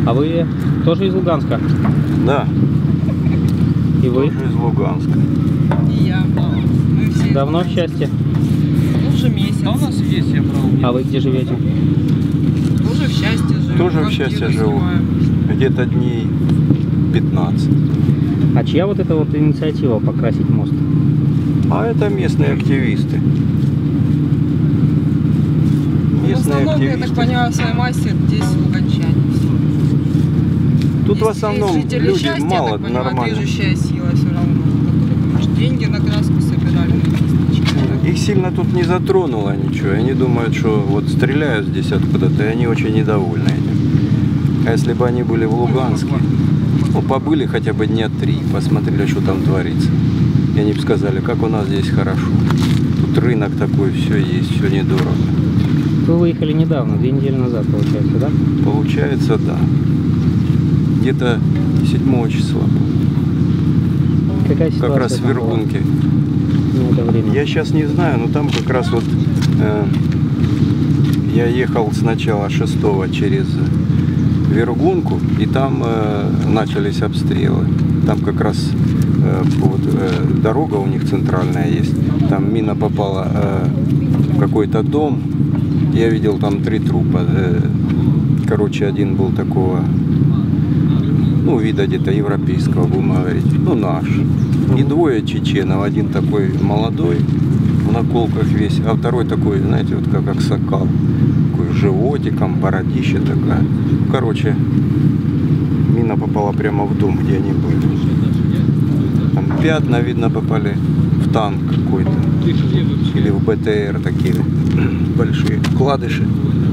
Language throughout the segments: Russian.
А вы тоже из Луганска? Да. И вы? Тоже из Луганска. И я. Мы все Давно в счастье? уже месяц. А у нас есть, я брал. А вы где живете? Тоже в счастье живу. Тоже в счастье живу. Где-то дней 15. А чья вот эта вот инициатива покрасить мост? А это местные активисты. В Местные основном, я так активисты. понимаю, свой мастер здесь луганчане. Тут Есть- в основном есть жители люди счастья, мало я так понимаю, нормально. движущая сила все равно, которые, может, деньги на краску собирали. Их сильно тут не затронуло ничего. Они думают, что вот стреляют здесь откуда-то, и они очень недовольны этим. А если бы они были в Луганске, ну, побыли хотя бы дня 3, посмотрели, что там творится. И они бы сказали, как у нас здесь хорошо. Тут рынок такой, все есть, все недорого. Вы выехали недавно, 2 недели назад, получается, да? Получается, да. Где-то 7 числа. Какая ситуация Как раз в там была Вергунке. на это время? Я сейчас не знаю, но там как раз вот я ехал сначала 6 через Вергунку, и там начались обстрелы. Там как раз вот, дорога у них центральная есть. Там мина попала в какой-то дом. Я видел там 3 трупа. Короче, один был такого, ну, вида где-то европейского, будем говорить, ну, наш. И 2 чеченов. Один такой молодой, в наколках весь, а второй такой, знаете, вот как аксакал. Такой с животиком, бородище такая. Короче, мина попала прямо в дом, где они были. Там пятна, видно, попали в танк какой-то. Или в БТР такие большие вкладыши.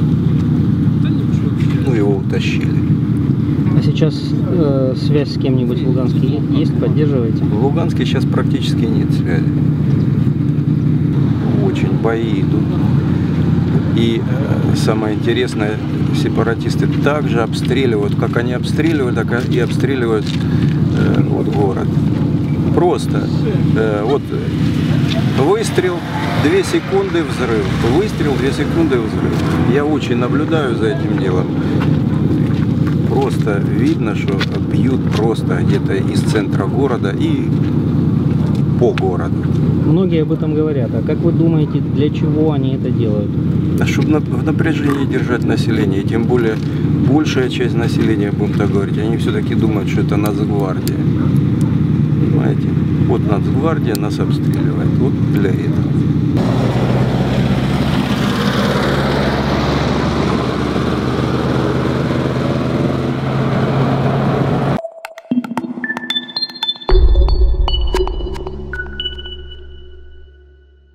Ну, его утащили. А сейчас связь с кем-нибудь в Луганске есть? Поддерживаете? В Луганске сейчас практически нет связи. Очень бои идут. И самое интересное, сепаратисты также обстреливают, как они обстреливают, так и обстреливают вот город. Просто вот выстрел, 2 секунды взрыв, выстрел, 2 секунды взрыв. Я очень наблюдаю за этим делом. Просто видно, что бьют просто где-то из центра города и по городу. Многие об этом говорят. А как вы думаете, для чего они это делают? А чтобы в напряжении держать население, тем более большая часть населения, будем так говорить, они все-таки думают, что это Нацгвардия. Понимаете? Вот Нацгвардия нас обстреливает. Вот для этого.